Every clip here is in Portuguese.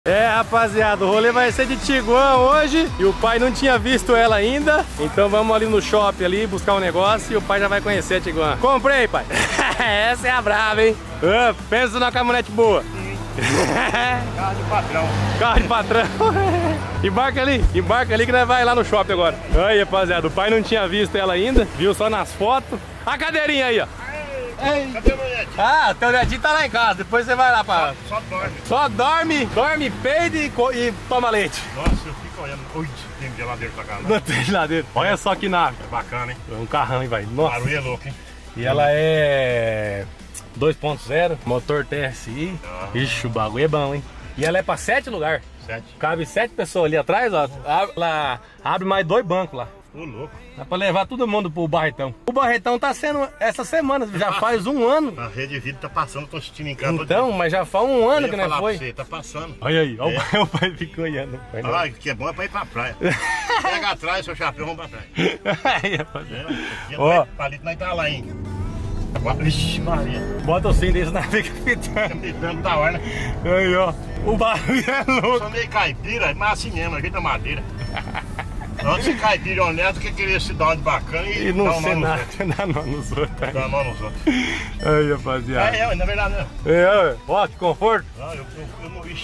É, rapaziada, o rolê vai ser de Tiguan hoje e o pai não tinha visto ela ainda. Então vamos ali no shopping ali buscar um negócio e o pai já vai conhecer a Tiguan. Comprei, pai. Essa é a brava, hein? Pensa numa caminhonete boa. Carro de patrão. Carro de patrão. Embarca ali que nós vai lá no shopping agora. Aí, rapaziada, o pai não tinha visto ela ainda, viu só nas fotos. A cadeirinha aí, ó. Cadê o meu netinho? Ah, teu netinho tá lá em casa, depois você vai lá pra... Só dorme. Dorme, peida e toma leite. Nossa, eu fico olhando. Ui, tem geladeira pra cá. Não tem geladeira. Olha só que nave. É bacana, hein? É um carrão, hein, vai. O Nossa. barulho é louco, hein? E ela é 2.0, motor TSI. Ixi, o bagulho é bom, hein? E ela é pra 7 lugares. 7. Cabe 7 pessoas ali atrás, ó. Ela abre mais 2 bancos lá. Ô, louco. Dá pra levar todo mundo pro Barretão. O Barretão tá sendo essa semana, já faz um ano. A rede de vida tá passando, tô assistindo em casa. Então, mas já faz um ano que não foi. Você, tá passando. Olha aí, olha o pai ficou olhando. Ah, que é bom é pra ir pra praia. Pega atrás, seu chapéu, vamos pra praia. Aí, rapaziada. Ó. Palito nós tá lá, hein? Vixe, Maria. Bota o cinto desse na fica pitando. Pitando da hora, né? Aí, ó. O barulho é Eu louco. sou meio caipira, mas assim mesmo, aqui da madeira. Antes de caipira honesto, que queria se dar uma de bacana E não sei nada, dá nó nos outros. Dá nó nos outros. Aí, rapaziada. Na verdade não. Ó, que conforto. Não, eu não, ixi,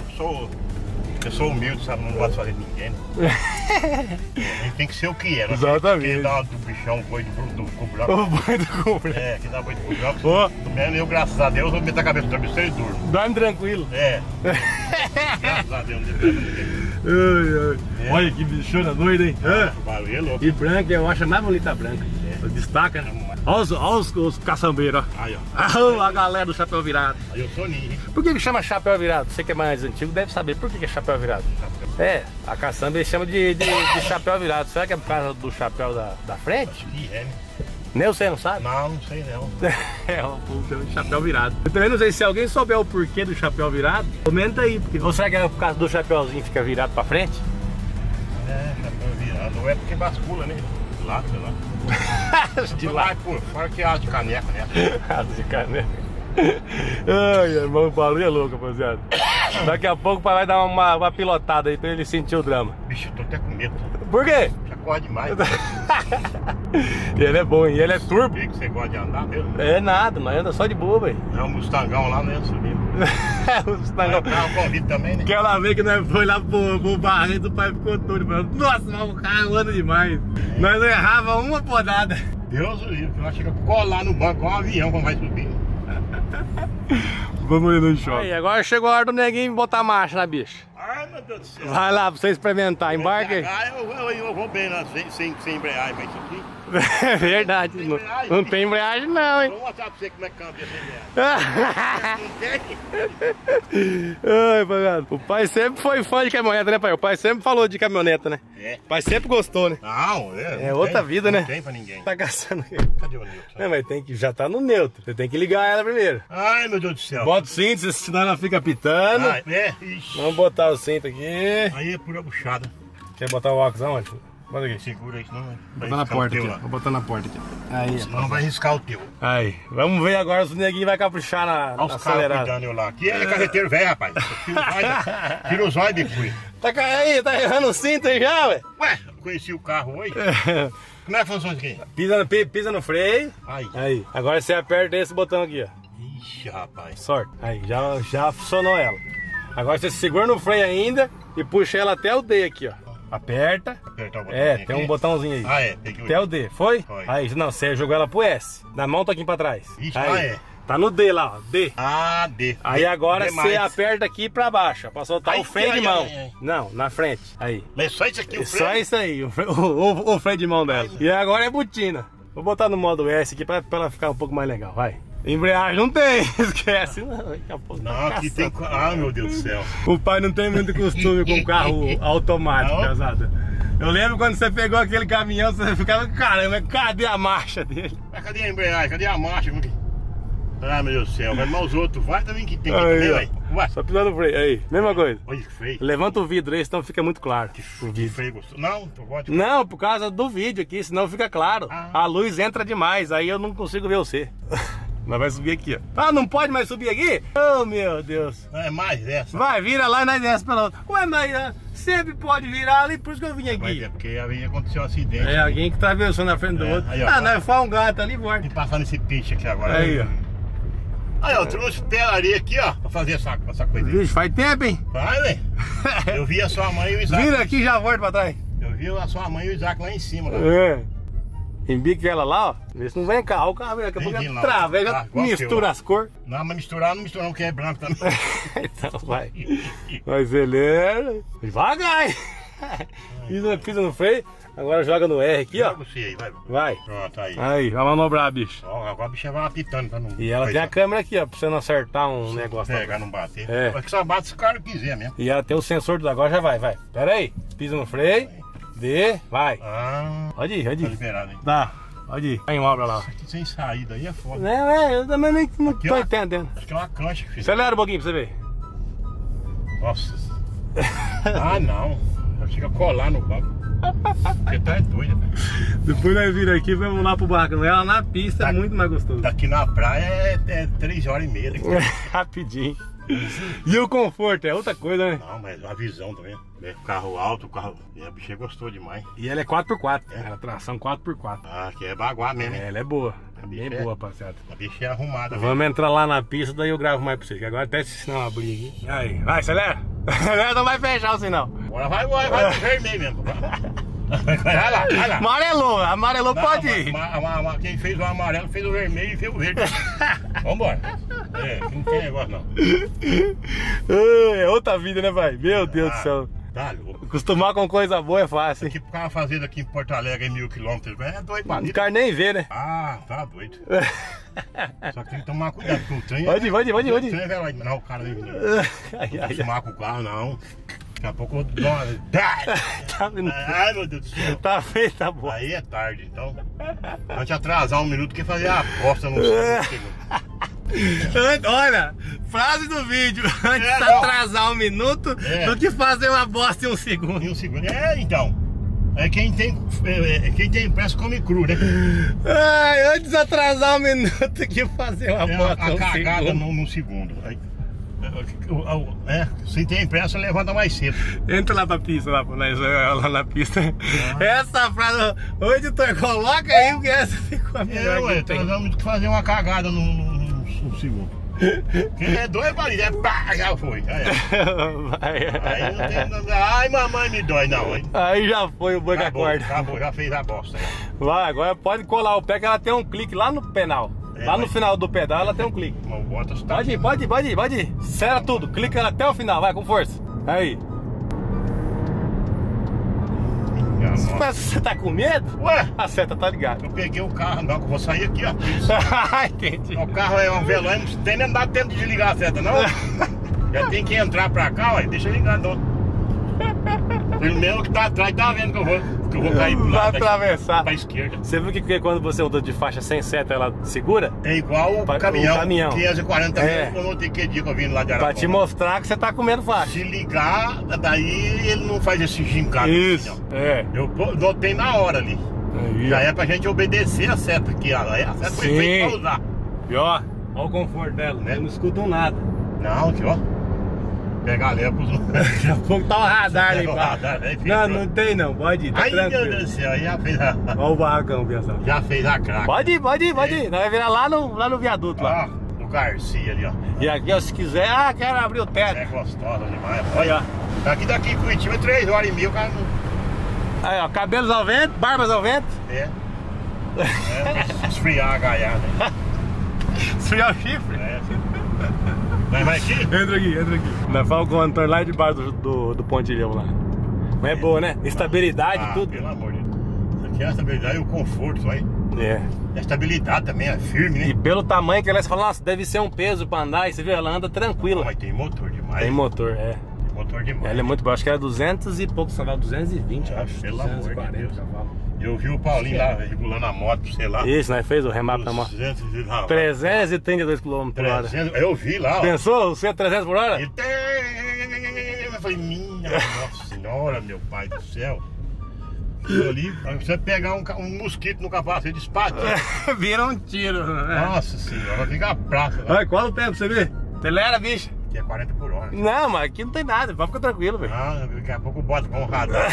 eu sou humilde, sabe? Não gosto de fazer de ninguém. Né? A gente tem que ser o que é, né? Exatamente. Quem dá do bichão, boi do cubro. O boi do cubro. É, quem dá boi do cubro. Ó. Eu, graças a Deus, eu vou meter a cabeça no travesseiro e durmo. Dorme tranquilo. É. Graças a Deus, não tem problema ninguém. Ai. Olha que bichona doida, hein? O barulho é louco. E branca, eu acho a mais bonita a branca. Destaca, né? Olha os caçambeiros, ó. Aí, ó. A galera do chapéu virado. Aí eu sou ninho, hein? Por que chama chapéu virado? Você que é mais antigo deve saber por que é chapéu virado. É, a caçamba eles chamam de chapéu virado. Será que é por causa do chapéu da frente? Que é, né? Nem você não sabe? Não, não sei não. É, o povo chama de chapéu virado. Eu também não sei se alguém souber o porquê do chapéu virado, comenta aí. Ou será que é por causa do chapéuzinho que fica virado pra frente? É, chapéu virado. Ou é porque bascula, né? De lado, sei lá. De lá. Por fora que é asa de caneca, né? Asa de caneca. Ai, irmão, o barulho é louco, rapaziada. Daqui a pouco o pai vai dar uma pilotada aí pra ele sentir o drama. Bicho, eu tô até com medo. Por quê? Já corre demais. E ele é bom, hein? Ele é turbo. Que você gosta de andar mesmo? É nada, mas anda só de boa, velho. É um Mustangão lá, né? Subindo. O Mustangão. Carro convite também, né? Aquela vez que nós foi lá pro Barreto, o pai ficou todo falando, nossa, mas o carro anda demais. Nós não errava uma podada. Deus o livre, nós chega a colar no banco com um avião quando vai subir. Vamos ir no shopping. Aí, agora chegou a hora do neguinho botar marcha na bicha. Ai, meu Deus do céu. Vai lá pra você experimentar, embarca aí. Eu vou bem lá, sem embreagem, mas isso aqui. É verdade, não tem embreagem não, hein? Vou mostrar pra você como é que cambia sem embreagem. Não tem? Ai, pagado. O pai sempre foi fã de caminhoneta, né, pai? O pai sempre falou de caminhoneta, né? É. O pai sempre gostou, né? Não, É outra vida, né? Não tem pra ninguém. Tá caçando aqui. Cadê o Nilton? Não, mas tem que, já tá no neutro. Você tem que ligar ela primeiro. Ai, meu Deus do céu. Bota o cinto, senão ela fica pitando. Ai, ixi. Vamos botar o cinto aqui. Aí é pura buchada. Quer botar o óculos aonde? Bota aqui. Segura isso, não vai. Botar na porta aqui, ó. Vou botar na porta aqui. Aí, Não vai riscar o teu. aí. Vamos ver agora se o neguinho vai caprichar na Olha os caras acelerada. cuidando eu lá. Aqui é carreteiro velho, rapaz. Tira os olhos de fui. Tá errando o cinto aí já, ué? Ué, eu conheci o carro hoje. Como é que funciona isso aqui? Pisa no freio. Aí. Agora você aperta esse botão aqui, ó. Ixi, rapaz. Sorte. Aí, já funcionou ela. Agora você segura no freio ainda e puxa ela até o D aqui, ó. Aperta. Apertar o botãozinho É, aqui. tem um botãozinho aí. Ah, é. Peguei Até o D. Foi? Foi. Aí, não, você jogou ela pro S. Na mão um pouquinho pra trás. Ixi, aí, é. Tá no D lá, ó. D. Ah, D. Aí agora D você mais. aperta aqui pra baixo, ó, pra soltar Ai, o freio ai, de mão. ai, ai. Não, na frente. Aí. Mas só isso aqui, o Só freio? isso aí, o freio de mão dela. E agora é botina. Vou botar no modo S aqui pra ela ficar um pouco mais legal, vai. Embreagem não tem, esquece não. Daqui a pouco Não, tá aqui tem... caçando. Ah, meu Deus do céu. O pai não tem muito costume com carro automático, Não? pesada. Eu lembro quando você pegou aquele caminhão, você ficava, caramba, cadê a marcha dele? Mas cadê a embreagem? Cadê a marcha? Ah, meu Deus do céu. Mas os outros vai também que tem que Aí, ter, ó. ué. Ué. Só pisando no freio, aí, mesma coisa. Olha que freio. Levanta o vidro aí, senão fica muito claro. O Que vidro. freio gostoso. Não, tu gosta de... Não, por causa do vídeo aqui, senão fica claro. Ah. A luz entra demais, aí eu não consigo ver você. Nós vai subir aqui, ó. Ah, não pode mais subir aqui? Oh, meu Deus. Não é mais essa. Vai, vira lá e nós desce pela outra. Ué, mas sempre pode virar ali, por isso que eu vim aqui. Mas é porque aí aconteceu um acidente. É, alguém que tá atravessando na frente do outro. Aí, ó, ah, nós faz um gato ali, volta. E passar nesse piche aqui agora. Aí, ó. Aí, ó, eu trouxe pelaria aqui, ó, pra fazer essa coisa aí. Vixe, faz tempo, hein? Vai, velho. Eu vi a sua mãe e o Isaac. Vira aqui e já volta pra trás. Eu vi a sua mãe e o Isaac lá em cima. Lá. É. Embica ela lá, ó. Vê se não vem carro. O carro vem daqui a pouco já trava, já mistura as cores. Não, mas misturar não mistura não, porque é branco também. Então vai. Vai acelera. Devagar, hein? Pisa no freio. Agora joga no R aqui, ó. Aí, vai. Pronto, aí. Aí, vai manobrar, bicho. Ó, agora a bicha vai apitando pra não... E ela tem a câmera aqui, ó, pra você não acertar um negócio. Pegar, não bater. É. Mas que só bate se o cara quiser mesmo. E ela tem o sensor do... Agora já vai. Pera aí. Pisa no freio. Dê, vai. Ah. Pode ir. Tá liberado, hein? Tá, pode ir. Vai em obra lá. Isso aqui sem saída aí é foda. Não, eu também nem não Aqui, tô ó. entendendo. Acho que é uma cancha que fiz. Acelera um pouquinho pra você ver. Nossa. Ah, não. Chega a colar no banco. Você tá doido, velho. Depois nós viramos aqui e vamos lá pro barco. Ela na pista é muito mais gostoso. Daqui na praia é 3h30. Rapidinho. E o conforto é outra coisa, né? Não, mas a visão também. Carro alto, carro. E a bicha gostou demais. E ela é 4x4. Ela é tração 4x4. Ah, que é baguá mesmo, hein? Ela é boa. A Bem bicha boa, rapaziada. A bicha é arrumada. Vamos entrar lá na pista, daí eu gravo mais pra vocês. Que agora até se sinal abrir aqui. Aí, vai, acelera. Não vai fechar o sinal. Agora vai pro vermelho mesmo. Vai lá. Amarelou Não, pode ir. Quem fez o amarelo fez o vermelho e fez o verde. Vambora. Não tem negócio não. É outra vida, né, pai? Meu Deus do céu. Tá louco. Acostumar com coisa boa é fácil. Aqui pro cara fazer daqui em Porto Alegre em 1000 km, é doido, O bandido. cara nem vê, né? Ah, tá doido. Só que tem que tomar cuidado, porque o trem Pode ir. O trem é veloz, não, o cara não acostumar com o carro, não. Daqui a pouco eu dou uma... Tá vendo? Ai, meu Deus do céu. Tá feio, tá bom. Aí é tarde, então. Não te atrasar um minuto que fazer a aposta no segundo. Olha, frase do vídeo. Antes de não. atrasar um minuto do que fazer uma bosta em um segundo. Em um segundo. Então. É quem tem pressa come cru, né? Ai, antes de atrasar um minuto que fazer uma bosta a em um cagada segundo. num segundo. Se tem pressa, levanta mais cedo. Entra lá pra pista, lá na pista. Essa frase, ô editor, coloca aí, porque essa ficou a melhor que tem. Nós vamos fazer uma cagada num segundo. Quem é doido, marido, já foi. Aí não tem. Ai, mamãe me dói, não. Aí já foi o boi que acorda. Acabou, já fez a bosta. Vai, agora pode colar o pé que ela tem um clique lá no pedal. Lá no final do pedal ela tem um clique. Pode ir. Acelera tudo, clica até o final, vai com força. Aí. Mas você tá com medo? Ué? A seta tá ligada. Eu peguei o carro, não, que eu vou sair aqui, ó. Entendi. O carro é um veloz, não tem nem dá tempo de desligar a seta, não. Já tem que entrar pra cá, ó, deixa ligado. Pelo menos que tá atrás tá vendo que eu vou cair pro lado. Vai atravessar. Pra esquerda. Você viu que quando você anda de faixa sem seta, ela segura? É igual o caminhão. 540 é. Eu não tenho que dia que eu vim lá de Arapongas. Pra te mostrar que você tá comendo faixa. Se ligar, daí ele não faz esse gincado. Isso, assim, é. Eu notei na hora ali. Aí, já é pra gente obedecer a seta aqui, ó. A seta foi feita pra usar. E ó o conforto dela, né? Não escutam nada. Não, aqui, ó. Pegar leva pros... Daqui a pouco tá o radar ali, pá. Não tem não, pode ir, tá ai, tranquilo. Meu Deus do céu, já fez a... Olha o barracão, pessoal. Já fez a craca. Pode ir. Nós vai virar lá no viaduto, lá. No Garcia ali, ó. E aqui, ó, se quiser, quero abrir o teto. É gostosa demais. Olha. Daqui em Curitiba é 3h30, o cara não... Aí, ó, cabelos ao vento, barbas ao vento. Esfriar a gaiada. Esfriar o chifre. Vai aqui? Entra aqui. Nós falamos com o Antônio lá debaixo do pontilhão lá. Mas é boa, né? Estabilidade, tudo. Pelo amor de Deus. Isso aqui é a estabilidade e o conforto, só aí. A estabilidade também é firme, né? E pelo tamanho que ela, você fala, nossa, deve ser um peso pra andar. E você vê, ela anda tranquila. Mas tem motor demais. Tem motor, Tem motor demais. Ela é muito boa, acho que era 200 e poucos cavalos, 220, eu acho. Pelo amor de Deus. Cavalos. Eu vi o Paulinho lá regulando a moto, sei lá. Isso, nós fez o remap da moto. 332 km por hora. Eu vi lá, ó. Pensou? Você é 300 por hora? Eu falei, minha nossa senhora, meu pai do céu. Ali, você pegar um mosquito no capacete, dispara. Vira um tiro. Nossa senhora, fica a praça. Olha, qual o tempo, você vê? Acelera, bicho. Aqui é 40 por hora. Não, mas aqui não tem nada, pode ficar tranquilo, velho. Ah, daqui a pouco bota com o radar.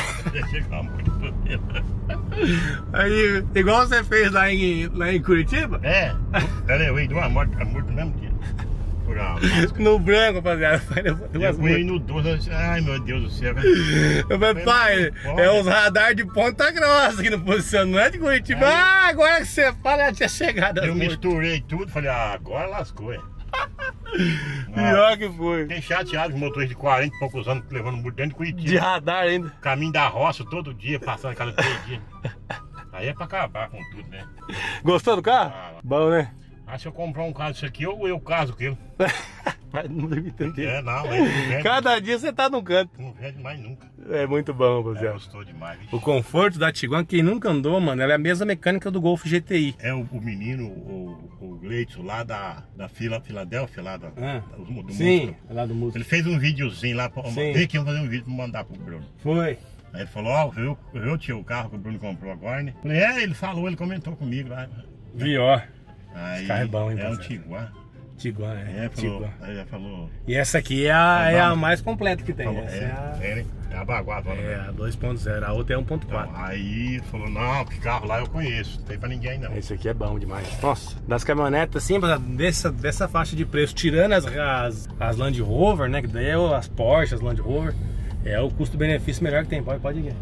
Aí, igual você fez lá em Curitiba? É, eu ia de uma morte no mesmo dia. Por No branco, rapaziada. Eu fui no 12, ai meu Deus do céu. Eu falei, pai, é os radar de Ponta Grossa que não posicionam, não é de Curitiba. Ah, agora que você fala, já tinha chegado. Eu misturei tudo, falei, agora lascou, é. Pior que foi. Fiquei chateado com motores de 40 e poucos anos levando muito dentro de Curitiba. De radar ainda. Caminho da roça todo dia, passando a cada 3 dias. Aí é pra acabar com tudo, né? Gostou do carro? Bom, né? Ah, se eu comprar um carro desse aqui, eu caso com ele. Não deve entender. É, não, mas não vende. Cada dia você tá no canto. Não vende mais nunca. É muito bom, rapaziada. Gostou demais, bicho. O conforto da Tiguan, quem nunca andou, mano, ela é a mesma mecânica do Golf GTI. É o menino, o Gleitson, lá da Filadélfia, lá do Sim, Músculo. lá do Músculo. Ele fez um videozinho lá, veio aqui fazer um vídeo pra mandar pro Bruno. Foi. Aí ele falou, eu tinha o carro que o Bruno comprou agora, né? Falei, ele comentou comigo lá. Viu, ó. Aí, esse carro é bom, hein, é um parceiro? Tiguan. Tiguan, Falou, aí ele falou... E essa aqui é a mais completa que tem. Falou, essa é a baguada. a 2.0, a outra é 1.4. Então, aí falou, não, que carro lá eu conheço, não tem pra ninguém não. Esse aqui é bom demais. Nossa, das caminhonetas assim, dessa faixa de preço, tirando as Land Rover, né? Que daí é as Porsche, as Land Rover, é o custo-benefício melhor que tem. Pode ir.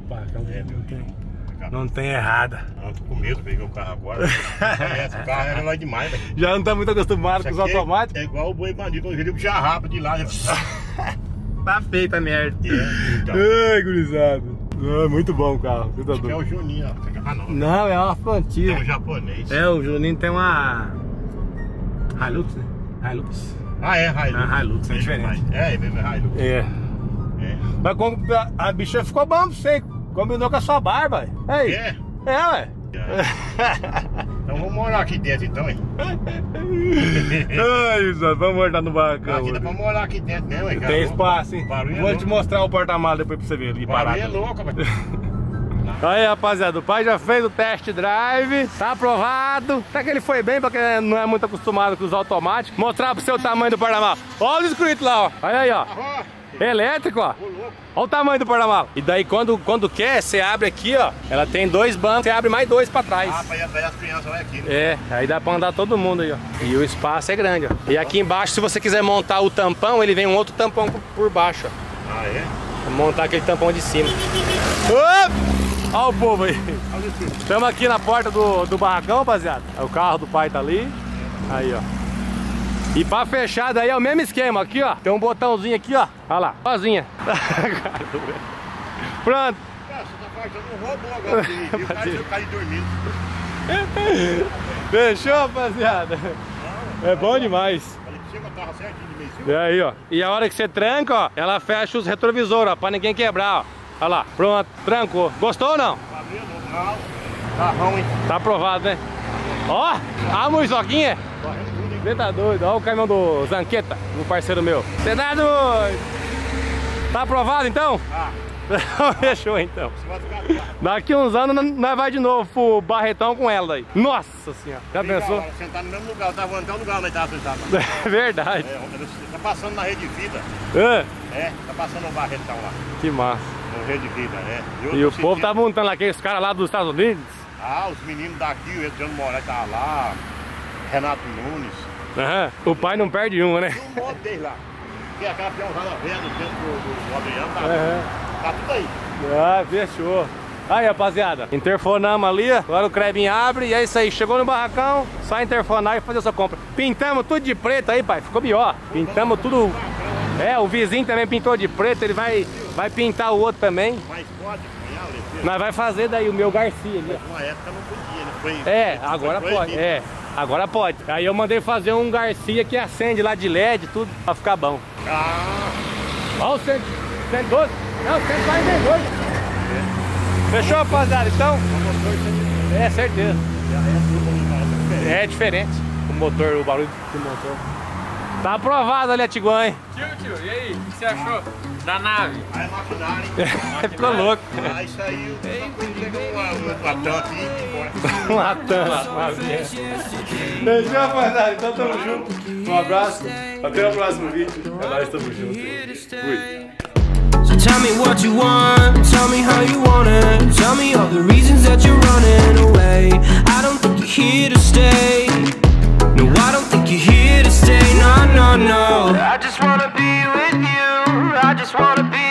Não tem errada. Não, tô com medo, peguei o carro agora. O carro era lá demais, velho. Já não tá muito acostumado com os automáticos? É igual o boi bandido, quando ele já rápido de lá. Tá feita a merda. Então. Ai, gurizada. Muito bom o carro. Acho que é o Juninho, ó. Ah, não. Não, é uma Frontier. É um japonês. É, o Juninho tem uma Hilux, né? Hilux. Ah, é Hilux. A Hilux é diferente. É mesmo, é Hilux. É. Mas como a bicha ficou bom pra você, combinou com a sua barba. Aí. É? É, ué. Então vamos morar aqui dentro então, hein? Ai, Zé, vamos morar no barracão. Aqui dá pra morar aqui dentro mesmo, hein, cara? Tem espaço, hein? Vou te mostrar o porta-malas depois pra você ver ali parado. É louco, velho. Aí, rapaziada, o pai já fez o test drive, tá aprovado. Até que ele foi bem, porque não é muito acostumado com os automáticos. Mostrar pro seu tamanho do porta-malas. Olha o escrito lá, ó. Olha aí, ó. Elétrico, ó. Olha o tamanho do porta-malas. E daí quando quer, você abre aqui, ó. Ela tem 2 bancos, você abre mais 2 pra trás. Ah, pra ir as crianças lá aqui, né? É, aí dá pra andar todo mundo aí, ó. E o espaço é grande, ó. E aqui embaixo, se você quiser montar o tampão, ele vem um outro tampão por baixo, ó. Ah, é? Vou montar aquele tampão de cima. Opa! Olha o povo aí. Estamos aqui na porta do barracão, rapaziada. O carro do pai tá ali. Aí, ó. E pra fechar daí é o mesmo esquema. Aqui, ó. Tem um botãozinho aqui, ó. Olha lá. Sozinha. Pronto. Você tá fazendo um robô agora. E o cara aí dormindo. Fechou, rapaziada. É bom demais. E aí, ó. E a hora que você tranca, ó, ela fecha os retrovisores, ó, pra ninguém quebrar, ó. Olha lá, pronto, trancou. Gostou ou não? Tá bom, hein? Tá aprovado, né? Ó, a muriçoquinha. Você tá doido? Ó o caminhão do Zanqueta, um parceiro meu. Você tá doido? Tá aprovado então? Fechou então. Daqui uns anos nós vai de novo pro Barretão com ela daí. Nossa senhora, já pensou? Sentar no mesmo lugar, eu tava no lugar onde tava sentado. É verdade. Tá passando na Rede Vida. Tá passando o Barretão lá. Que massa. No Rede Vida, E o povo tá montando lá, aqueles caras lá dos Estados Unidos. Ah, os meninos daqui, o Edson Moraes tá lá, Renato Nunes. O pai não perde uma, né? Um monte deles lá. Tem aquela peãozada velha dentro do Adriano, tá tudo aí. Ah, fechou. Aí, rapaziada, interfonamos ali, agora o Crebinho abre e é isso aí. Chegou no barracão, só interfonar e fazer a sua compra. Pintamos tudo de preto aí, pai, ficou melhor. Pintamos tudo. O vizinho também pintou de preto, ele vai pintar o outro também. Mas pode apanhar, Leite? Nós vai fazer daí o meu Garcia ali. Uma época não podia, né? Agora pode. Agora pode. Aí eu mandei fazer um Garcia que acende lá de LED, tudo, pra ficar bom. Olha o 112. Não, 142. Fechou, rapaziada? Então? É, certeza. É diferente. O motor, o barulho do motor. Tá aprovado ali a Tiguan, hein? Tio, e aí? O que você achou da nave? Aí é maquinário, hein? Ficou louco. Ah, isso aí, o latão aqui e embora. Um latão. Fechou, rapaziada? Então tamo junto. Um abraço. Até o próximo vídeo. É nóis, tamo junto. Fui. So tell me what you want, tell me how you want it. Tell me all the reasons that you're running away. I don't think you're here to stay. No, I don't think you're here to stay. No, no, no. I just wanna be with you. I just wanna be